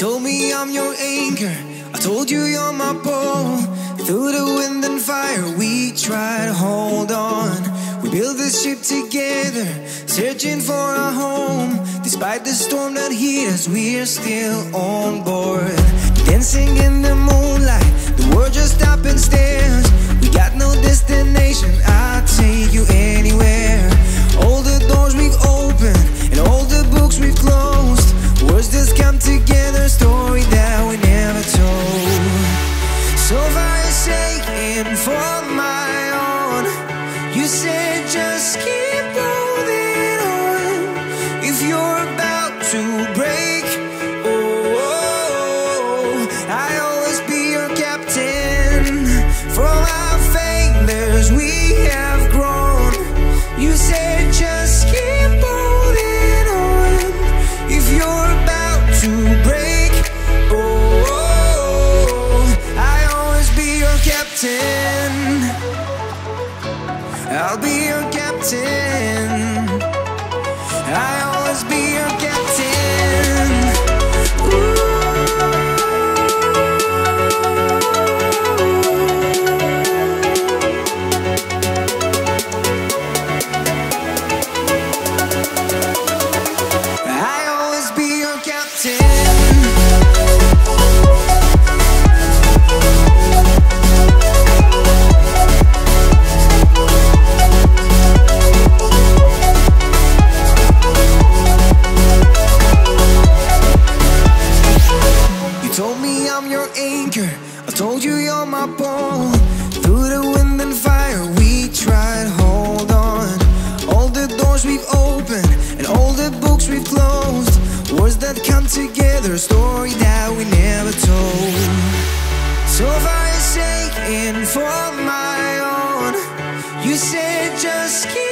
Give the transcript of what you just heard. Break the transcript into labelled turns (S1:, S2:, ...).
S1: told me I'm your anchor, I told you you're my pole. Through the wind and fire we tried to hold on. We built this ship together, searching for a home. Despite the storm that hit us, we're still on board. Dancing in the moonlight, the world just stopped and stares. We got no destination, I'll take you anywhere. All the doors we've opened and all the books we've closed, words just come together, story that we never told. So far you're saying for my own, you said just keep holding on. If you're about to break, I'll always be your captain. From our failures we have grown. You said just keep holding on. If you're about to break, I'll always be your captain. I'll be your captain. I'll always be your captain. I'll always be your captain. I told you you're my pole. Through the wind and fire we tried to hold on. All the doors we've opened and all the books we've closed, words that come together, a story that we never told. So far you're saying for my own, you said just keep